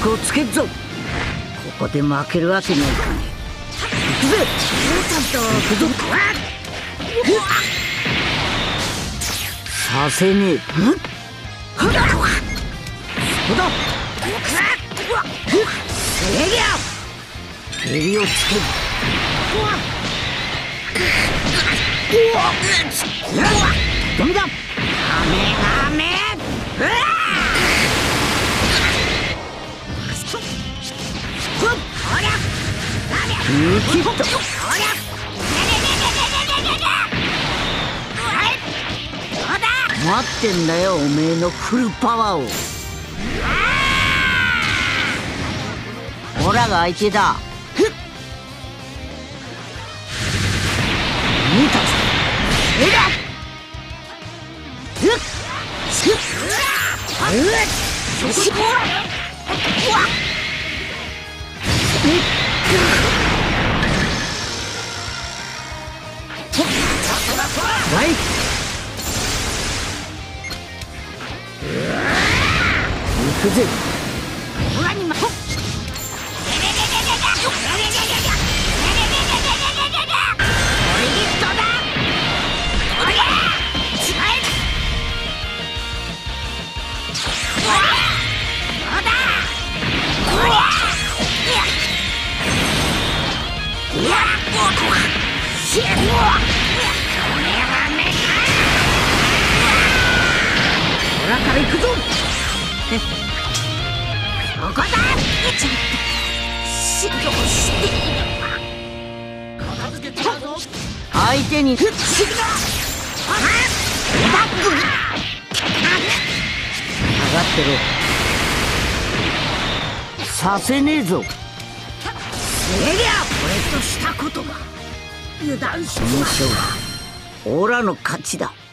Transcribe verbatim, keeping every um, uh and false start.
力をつけっぞ。ここで負けるわけにはいかねえ。行くぜ。ちゃんと行くぞ。させねえ。そうだ。蹴りをつける。ダメだ。ダメダメ。ニキッと。待ってんだよ、おめえのフルパワーを。オラが相手だ。見たぞ。えだ。はい。行くぜ。オラから行くぞ。そこだ。ちょっと指導しているわ。片付けたぞ。相手にバック上がってろ。させねえぞ。せりゃ俺としたことが油断しちまった。オラの勝ちだ。